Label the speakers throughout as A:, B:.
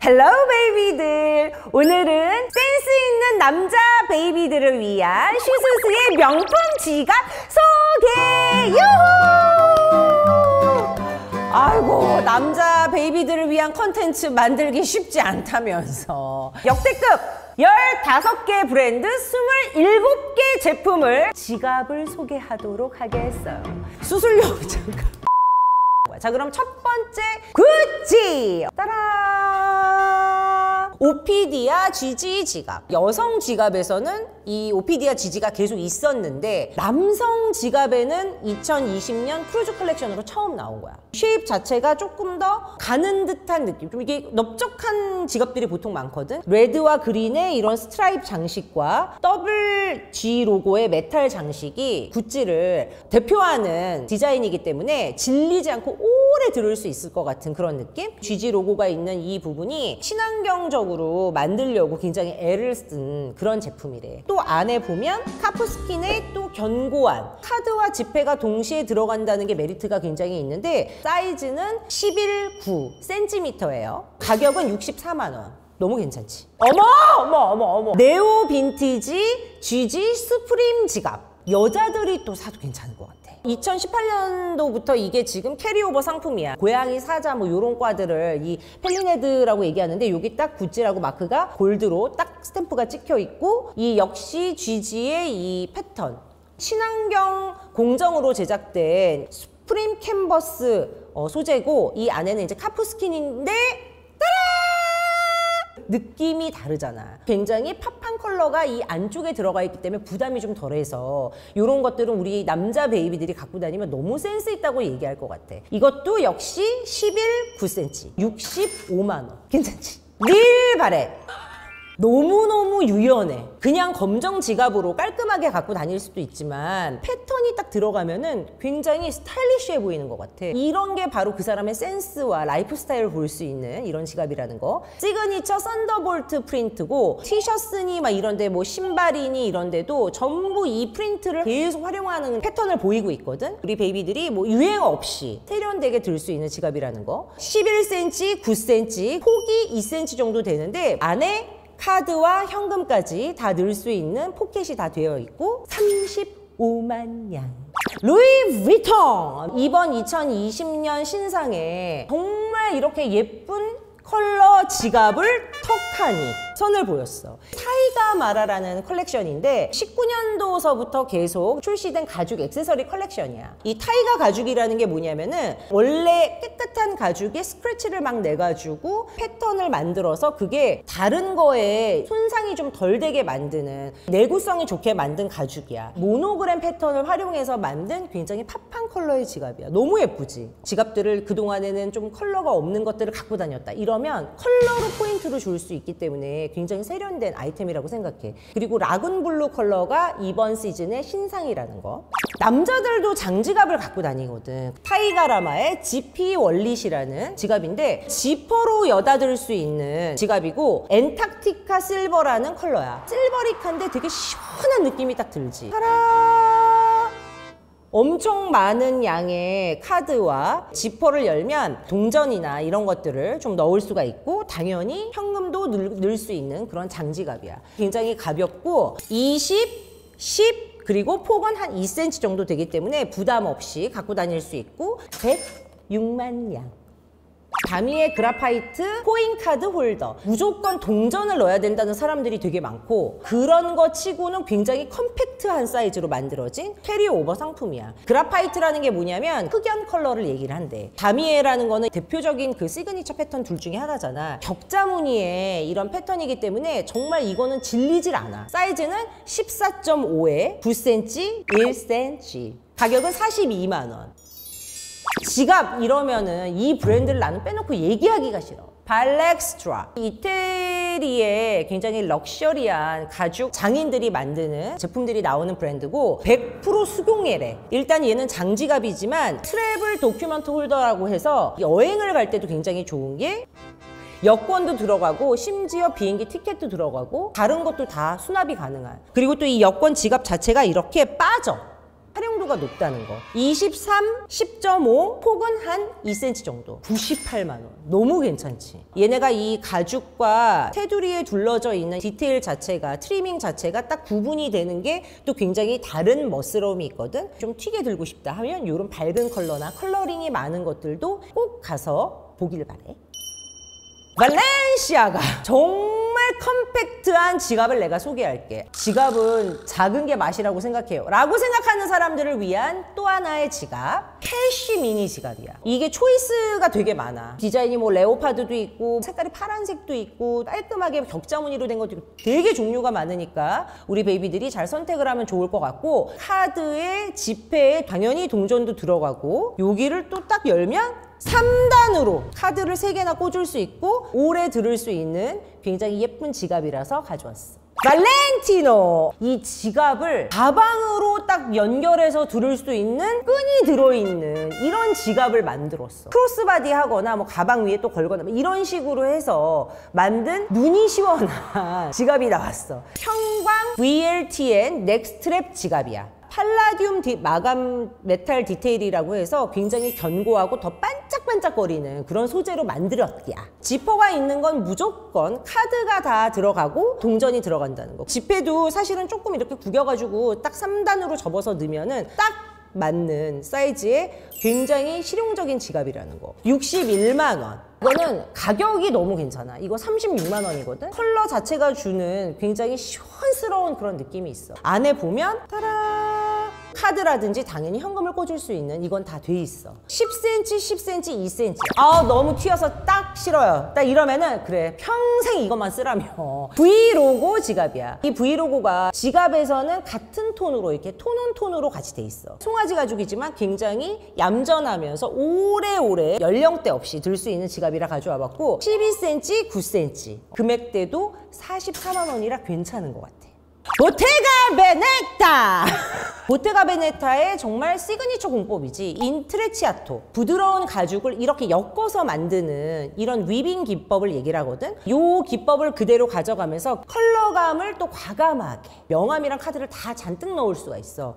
A: 헬로 베이비들! 오늘은 센스 있는 남자 베이비들을 위한 슈스스의 명품 지갑 소개! 유후! 아이고, 남자 베이비들을 위한 컨텐츠 만들기 쉽지 않다면서 역대급 15개 브랜드 27개 제품을 지갑을 소개하도록 하겠어요. 수술용 장갑. 자, 그럼 첫 번째 구찌! 따라! 오피디아 GG 지갑. 여성 지갑에서는 이 오피디아 GG가 계속 있었는데 남성 지갑에는 2020년 크루즈 컬렉션으로 처음 나온 거야. 쉐입 자체가 조금 더 가는 듯한 느낌. 좀 이게 넓적한 지갑들이 보통 많거든. 레드와 그린의 이런 스트라이프 장식과 더블 G 로고의 메탈 장식이 구찌를 대표하는 디자인이기 때문에 질리지 않고 오래 들을 수 있을 것 같은 그런 느낌? GG 로고가 있는 이 부분이 친환경적으로 만들려고 굉장히 애를 쓴 그런 제품이래. 또 안에 보면 카프스킨의 또 견고한 카드와 지폐가 동시에 들어간다는 게 메리트가 굉장히 있는데 사이즈는 11.9cm예요. 가격은 64만 원. 너무 괜찮지? 어머! 네오 빈티지 GG 스프림 지갑. 여자들이 또 사도 괜찮을 것 같아. 2018년도부터 이게 지금 캐리오버 상품이야. 고양이, 사자 뭐 요런 과들을 이 펠린헤드라고 얘기하는데 여기 딱 구찌라고 마크가 골드로 딱 스탬프가 찍혀 있고 이 역시 GG의 이 패턴. 친환경 공정으로 제작된 스프림 캔버스 소재고 이 안에는 이제 카프스킨인데 느낌이 다르잖아. 굉장히 팝한 컬러가 이 안쪽에 들어가 있기 때문에 부담이 좀 덜해서 이런 것들은 우리 남자 베이비들이 갖고 다니면 너무 센스 있다고 얘기할 것 같아. 이것도 역시 11.9cm, 65만 원. 괜찮지? 릴 바렛. 너무너무 유연해. 그냥 검정 지갑으로 깔끔하게 갖고 다닐 수도 있지만 패턴이 딱 들어가면은 굉장히 스타일리시해 보이는 것 같아. 이런 게 바로 그 사람의 센스와 라이프 스타일을 볼 수 있는 이런 지갑이라는 거. 시그니처 썬더볼트 프린트고 티셔츠니 막 이런데 뭐 신발이니 이런데도 전부 이 프린트를 계속 활용하는 패턴을 보이고 있거든. 우리 베이비들이 뭐 유행 없이 세련되게 들 수 있는 지갑이라는 거. 11cm, 9cm, 폭이 2cm 정도 되는데 안에 카드와 현금까지 다 넣을 수 있는 포켓이 다 되어 있고 35만 양. 루이 위통! 이번 2020년 신상에 정말 이렇게 예쁜 컬러 지갑을 턱하니 선을 보였어. 타이가 마라라는 컬렉션인데 19년도서부터 계속 출시된 가죽 액세서리 컬렉션이야. 이 타이가 가죽이라는 게 뭐냐면은 원래 깨끗한 가죽에 스크래치를 막 내가지고 패턴을 만들어서 그게 다른 거에 손상이 좀 덜 되게 만드는 내구성이 좋게 만든 가죽이야. 모노그램 패턴을 활용해서 만든 굉장히 팝한 컬러의 지갑이야. 너무 예쁘지? 지갑들을 그동안에는 좀 컬러가 없는 것들을 갖고 다녔다. 이러면 컬러로 포인트를 줄 수 있기 때문에 굉장히 세련된 아이템이라고 생각해. 그리고 라군 블루 컬러가 이번 시즌의 신상이라는 거. 남자들도 장지갑을 갖고 다니거든. 타이가라마의 GP 월릿이라는 지갑인데 지퍼로 여닫을 수 있는 지갑이고 엔타티카 실버라는 컬러야. 실버릭한데 되게 시원한 느낌이 딱 들지. 타라! 엄청 많은 양의 카드와 지퍼를 열면 동전이나 이런 것들을 좀 넣을 수가 있고 당연히 현금도 넣을 수 있는 그런 장지갑이야. 굉장히 가볍고 20, 10 그리고 폭은 한 2cm 정도 되기 때문에 부담 없이 갖고 다닐 수 있고 106만 양. 다미의 그라파이트 코인카드 홀더. 무조건 동전을 넣어야 된다는 사람들이 되게 많고 그런 거 치고는 굉장히 컴팩트한 사이즈로 만들어진 캐리오버 상품이야. 그라파이트라는 게 뭐냐면 흑연 컬러를 얘기를 한대. 다미에라는 거는 대표적인 그 시그니처 패턴 둘 중에 하나잖아. 격자 무늬의 이런 패턴이기 때문에 정말 이거는 질리질 않아. 사이즈는 14.5에 9cm, 1cm. 가격은 42만 원. 지갑 이러면은 이 브랜드를 나는 빼놓고 얘기하기가 싫어. 발렉스트라. 이태리의 굉장히 럭셔리한 가죽 장인들이 만드는 제품들이 나오는 브랜드고 100% 수공예래. 일단 얘는 장지갑이지만 트래블 도큐먼트 홀더라고 해서 여행을 갈 때도 굉장히 좋은 게 여권도 들어가고 심지어 비행기 티켓도 들어가고 다른 것도 다 수납이 가능한. 그리고 또 이 여권 지갑 자체가 이렇게 빠져. 활용도가 층수가 높다는 거. 23, 10.5, 폭은 한 2cm 정도. 98만 원. 너무 괜찮지. 얘네가 이 가죽과 테두리에 둘러져 있는 디테일 자체가, 트리밍 자체가 딱 구분이 되는 게 또 굉장히 다른 멋스러움이 있거든. 좀 튀게 들고 싶다 하면 이런 밝은 컬러나 컬러링이 많은 것들도 꼭 가서 보길 바래. 발렌시아가 정말 컴팩트한 지갑을 내가 소개할게. 지갑은 작은 게 맛이라고 생각해요 라고 생각하는 사람들을 위한 또 하나의 지갑, 캐시 미니 지갑이야. 이게 초이스가 되게 많아. 디자인이 뭐 레오파드도 있고 색깔이 파란색도 있고 깔끔하게 격자무늬로 된 것도 있고 되게 종류가 많으니까 우리 베이비들이 잘 선택을 하면 좋을 것 같고, 카드에 지폐에 당연히 동전도 들어가고, 여기를 또 딱 열면 3단으로 카드를 3개나 꽂을 수 있고 오래 들을 수 있는 굉장히 예쁜 지갑이라서 가져왔어. 발렌티노! 이 지갑을 가방으로 딱 연결해서 들을 수 있는 끈이 들어있는 이런 지갑을 만들었어. 크로스바디 하거나 뭐 가방 위에 또 걸거나 이런 식으로 해서 만든 눈이 시원한 지갑이 나왔어. 형광 VLTN 넥스트랩 지갑이야. 팔라듐 마감 메탈 디테일이라고 해서 굉장히 견고하고 더 반짝반짝거리는 그런 소재로 만들었야. 지퍼가 있는 건 무조건 카드가 다 들어가고 동전이 들어간다는 거. 지폐도 사실은 조금 이렇게 구겨가지고 딱 3단으로 접어서 넣으면은 딱 맞는 사이즈의 굉장히 실용적인 지갑이라는 거. 61만 원. 이거는 가격이 너무 괜찮아. 이거 36만 원이거든. 컬러 자체가 주는 굉장히 시원스러운 그런 느낌이 있어. 안에 보면 따라 카드라든지 당연히 현금을 꽂을 수 있는 이건 다 돼 있어. 10cm, 10cm, 2cm. 아 너무 튀어서 딱 싫어요. 딱 이러면은 그래 평생 이것만 쓰라며. 브이로고 지갑이야. 이 브이로고가 지갑에서는 같은 톤으로 이렇게 톤온톤으로 같이 돼 있어. 송아지 가죽이지만 굉장히 얌전하면서 오래오래 연령대 없이 들 수 있는 지갑이라 가져와 봤고, 12cm, 9cm. 금액대도 44만 원이라 괜찮은 것 같아. 보테가 베네타! 보테가 베네타의 정말 시그니처 공법이지. 인트레치아토. 부드러운 가죽을 이렇게 엮어서 만드는 이런 위빙 기법을 얘기를 하거든. 이 기법을 그대로 가져가면서 컬러감을 또 과감하게 명암이랑 카드를 다 잔뜩 넣을 수가 있어.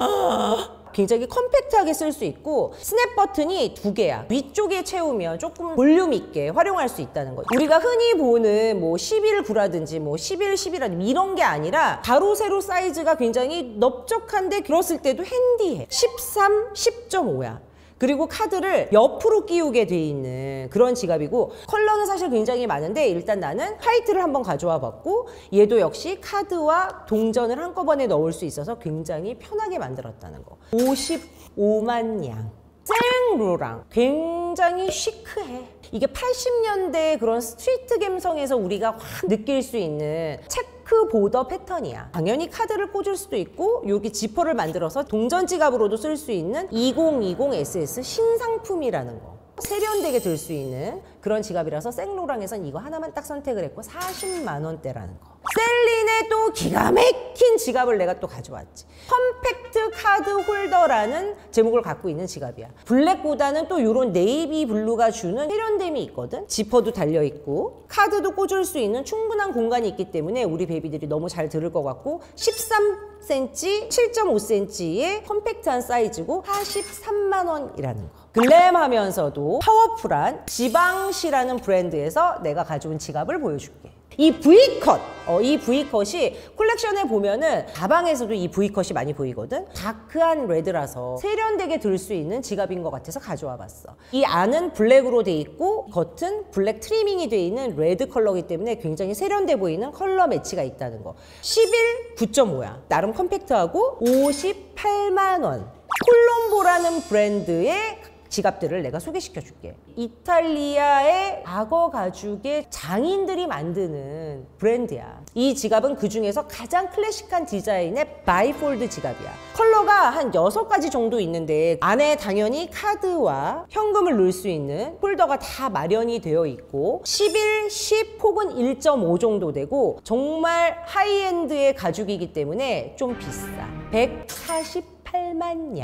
A: 굉장히 컴팩트하게 쓸 수 있고, 스냅 버튼이 2개야. 위쪽에 채우면 조금 볼륨 있게 활용할 수 있다는 거죠. 우리가 흔히 보는 뭐 11,9라든지 뭐 11,10이라든지 이런 게 아니라 가로 세로 사이즈가 굉장히 넓적한데 들었을 때도 핸디해. 13, 10.5야. 그리고 카드를 옆으로 끼우게 돼 있는 그런 지갑이고, 컬러는 사실 굉장히 많은데 일단 나는 화이트를 한번 가져와 봤고, 얘도 역시 카드와 동전을 한꺼번에 넣을 수 있어서 굉장히 편하게 만들었다는 거. 55만 양. 생로랑 굉장히 시크해. 이게 80년대 그런 스트리트 감성에서 우리가 확 느낄 수 있는 체크 보더 패턴이야. 당연히 카드를 꽂을 수도 있고, 여기 지퍼를 만들어서 동전 지갑으로도 쓸 수 있는 2020SS 신상품이라는 거. 세련되게 들 수 있는 그런 지갑이라서 생로랑에선 이거 하나만 딱 선택을 했고 40만 원대라는 거. 셀린의 또 기가 막힌 지갑을 내가 또 가져왔지. 컴팩트 카드 홀더라는 제목을 갖고 있는 지갑이야. 블랙보다는 또 이런 네이비 블루가 주는 세련됨이 있거든. 지퍼도 달려있고 카드도 꽂을 수 있는 충분한 공간이 있기 때문에 우리 베이비들이 너무 잘 들을 것 같고, 13cm, 7.5cm의 컴팩트한 사이즈고 43만 원이라는 거. 글램하면서도 파워풀한 지방시라는 브랜드에서 내가 가져온 지갑을 보여줄게. 이 V컷, 이 V컷이 콜렉션에 보면은 가방에서도 이 V컷이 많이 보이거든. 다크한 레드라서 세련되게 들 수 있는 지갑인 것 같아서 가져와 봤어. 이 안은 블랙으로 돼 있고 겉은 블랙 트리밍이 돼 있는 레드 컬러이기 때문에 굉장히 세련돼 보이는 컬러 매치가 있다는 거. 11, 9.5야. 나름 컴팩트하고 58만 원. 콜롬보라는 브랜드의 지갑들을 내가 소개시켜 줄게. 이탈리아의 악어 가죽의 장인들이 만드는 브랜드야. 이 지갑은 그 중에서 가장 클래식한 디자인의 바이폴드 지갑이야. 컬러가 한 6가지 정도 있는데 안에 당연히 카드와 현금을 넣을 수 있는 폴더가 다 마련이 되어 있고, 11, 10 혹은 1.5 정도 되고 정말 하이엔드의 가죽이기 때문에 좀 비싸. 148만 양.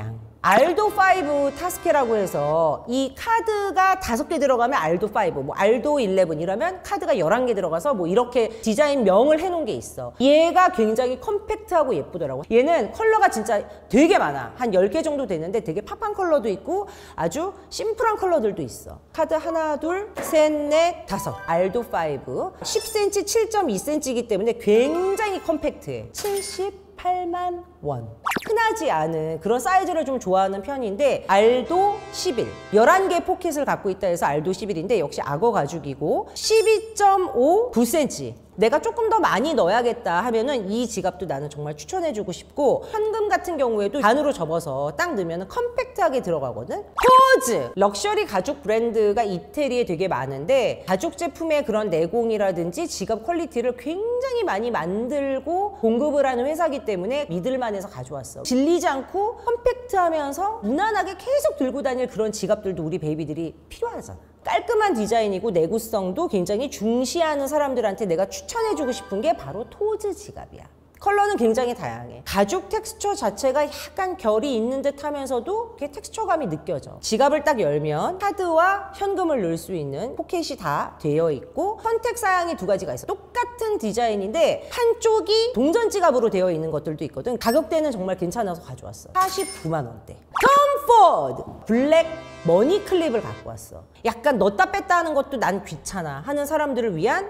A: 알도5 타스케라고 해서 이 카드가 5개 들어가면 알도5, 뭐 알도11 이러면 카드가 11개 들어가서 뭐 이렇게 디자인명을 해놓은 게 있어. 얘가 굉장히 컴팩트하고 예쁘더라고. 얘는 컬러가 진짜 되게 많아. 한 10개 정도 되는데 되게 팝한 컬러도 있고 아주 심플한 컬러들도 있어. 카드 하나, 둘, 셋, 넷, 다섯. 알도5 10cm, 7.2cm이기 때문에 굉장히 컴팩트해. 78만 원. 흔하지 않은 그런 사이즈를 좀 좋아하는 편인데 알도 11. 11개 포켓을 갖고 있다 해서 알도 11인데 역시 악어 가죽이고 12.5 9cm. 내가 조금 더 많이 넣어야겠다 하면은 이 지갑도 나는 정말 추천해주고 싶고, 현금 같은 경우에도 반으로 접어서 딱 넣으면 컴팩트하게 들어가거든. 포즈! 럭셔리 가죽 브랜드가 이태리에 되게 많은데 가죽 제품의 그런 내공이라든지 지갑 퀄리티를 굉장히 많이 만들고 공급을 하는 회사이기 때문에 믿을만해서 가져왔어. 질리지 않고 컴팩트하면서 무난하게 계속 들고 다닐 그런 지갑들도 우리 베이비들이 필요하잖아. 깔끔한 디자인이고 내구성도 굉장히 중시하는 사람들한테 내가 추천해주고 싶은 게 바로 토즈 지갑이야. 컬러는 굉장히 다양해. 가죽 텍스처 자체가 약간 결이 있는 듯 하면서도 그게 텍스처감이 느껴져. 지갑을 딱 열면 카드와 현금을 넣을 수 있는 포켓이 다 되어 있고 선택 사양이 2가지가 있어. 똑같은 디자인인데 한쪽이 동전 지갑으로 되어 있는 것들도 있거든. 가격대는 정말 괜찮아서 가져왔어. 49만 원대. 톰포드 블랙 머니 클립을 갖고 왔어. 약간 넣었다 뺐다 하는 것도 난 귀찮아 하는 사람들을 위한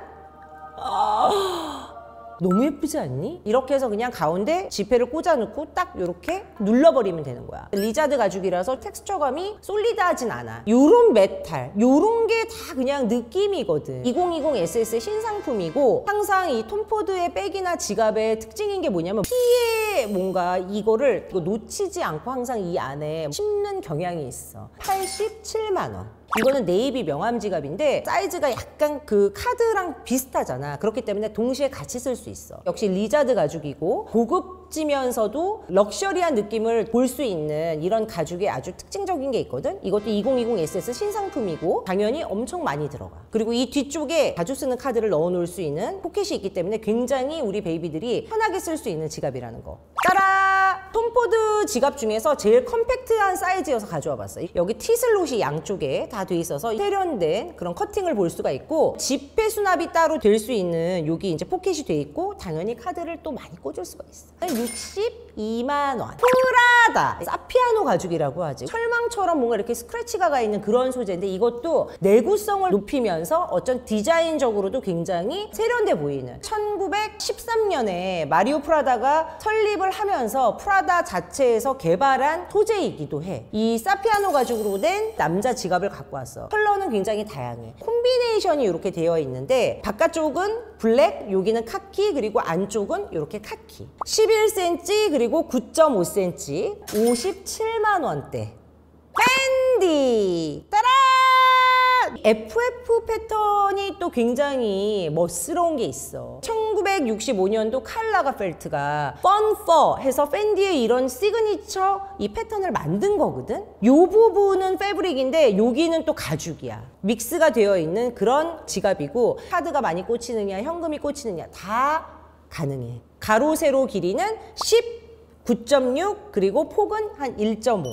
A: 너무 예쁘지 않니? 이렇게 해서 그냥 가운데 지폐를 꽂아 놓고 딱 이렇게 눌러버리면 되는 거야. 리자드 가죽이라서 텍스처감이 솔리드하진 않아. 요런 메탈, 요런 게 다 그냥 느낌이거든. 2020 SS의 신상품이고 항상 이 톰포드의 백이나 지갑의 특징인 게 뭐냐면 피에 뭔가 이거를 놓치지 않고 항상 이 안에 씹는 경향이 있어. 87만 원. 이거는 네이비 명함 지갑인데 사이즈가 약간 그 카드랑 비슷하잖아. 그렇기 때문에 동시에 같이 쓸 수 있어. 역시 리자드 가죽이고 고급지면서도 럭셔리한 느낌을 볼 수 있는 이런 가죽의 아주 특징적인 게 있거든. 이것도 2020 SS 신상품이고 당연히 엄청 많이 들어가. 그리고 이 뒤쪽에 자주 쓰는 카드를 넣어 놓을 수 있는 포켓이 있기 때문에 굉장히 우리 베이비들이 편하게 쓸 수 있는 지갑이라는 거. 따라! 톰포드 지갑 중에서 제일 컴팩트한 사이즈여서 가져와 봤어요. 여기 T슬롯이 양쪽에 다 돼 있어서 세련된 그런 커팅을 볼 수가 있고 지폐 수납이 따로 될 수 있는 여기 이제 포켓이 돼 있고 당연히 카드를 또 많이 꽂을 수가 있어. 62만 원. 프라다 사피아노 가죽이라고 하지. 철망처럼 뭔가 이렇게 스크래치가 가 있는 그런 소재인데 이것도 내구성을 높이면서 어쩐 디자인적으로도 굉장히 세련돼 보이는 1913년에 마리오 프라다가 설립을 하면서 프라다 자체에서 개발한 소재이기도 해. 이 사피아노 가죽으로 된 남자 지갑을 갖고 왔어. 컬러는 굉장히 다양해. 콤비네이션이 이렇게 되어 있는데 바깥쪽은 블랙, 여기는 카키, 그리고 안쪽은 이렇게 카키. 11cm 그리고 9.5cm 57만 원대. 밴디! 따라! FF 패턴이 또 굉장히 멋스러운 게 있어. 1965년도 칼 라가펠트가 펀4 해서 팬디의 이런 시그니처 이 패턴을 만든 거거든. 요 부분은 패브릭인데 여기는 또 가죽이야. 믹스가 되어 있는 그런 지갑이고 카드가 많이 꽂히느냐 현금이 꽂히느냐 다 가능해. 가로 세로 길이는 9.6 그리고 폭은 한 1.5.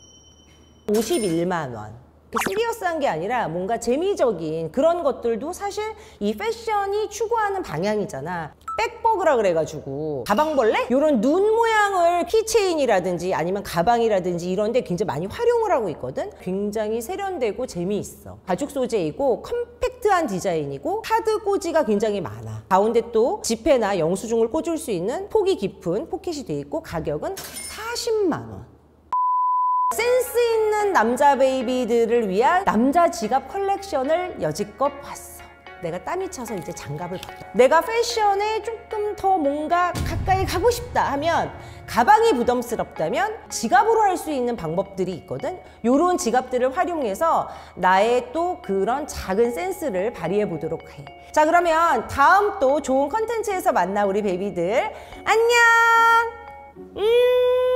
A: 51만 원. 시리어스한 게 아니라 뭔가 재미적인 그런 것들도 사실 이 패션이 추구하는 방향이잖아. 백버그라 그래가지고 가방벌레? 이런 눈 모양을 키체인이라든지 아니면 가방이라든지 이런 데 굉장히 많이 활용을 하고 있거든. 굉장히 세련되고 재미있어. 가죽 소재이고 컴팩트한 디자인이고 카드 꽂이가 굉장히 많아. 가운데 또 지폐나 영수증을 꽂을 수 있는 폭이 깊은 포켓이 돼 있고 가격은 40만 원. 센스 있는 남자 베이비들을 위한 남자 지갑 컬렉션을 여지껏 봤어. 내가 땀이 차서 이제 장갑을 벗겨. 내가 패션에 조금 더 뭔가 가까이 가고 싶다 하면 가방이 부담스럽다면 지갑으로 할 수 있는 방법들이 있거든. 요런 지갑들을 활용해서 나의 또 그런 작은 센스를 발휘해 보도록 해. 자, 그러면 다음 또 좋은 컨텐츠에서 만나 우리 베이비들. 안녕!